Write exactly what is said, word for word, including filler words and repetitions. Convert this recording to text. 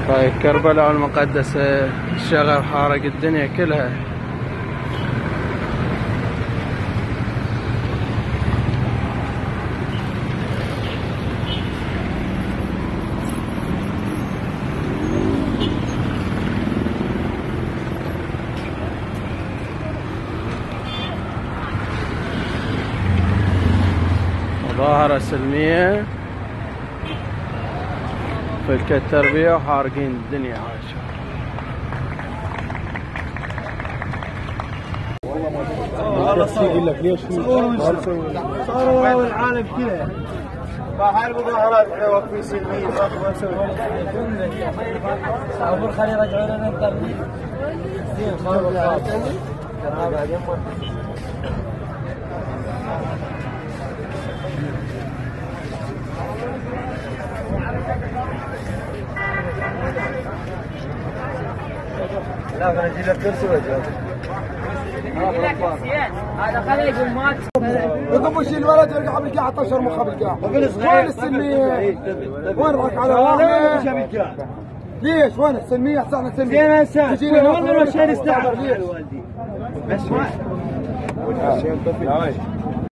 طيب كربلاء المقدسة شغل حارق الدنيا كلها. مظاهرة سلمية في التربية وحارقين الدنيا هاي. يقول لك ليش صاروا العالم كذا فهاي المظاهرات احنا واقفين سلميين ما نسوي صابر خلي يرجعوا لنا التربية زين صاروا بعدين لا بنجي لك كرسي وجهك هذا خليه يقول مات يقوم يشيل الولد يرجع بالقاع طشر مخه بالقاع. وين السلميه؟ وين راك على واحد؟ ليش وين السلميه؟ احسن سلميه تجي لنا والله ما شيء نستعمل ليش؟ بس ما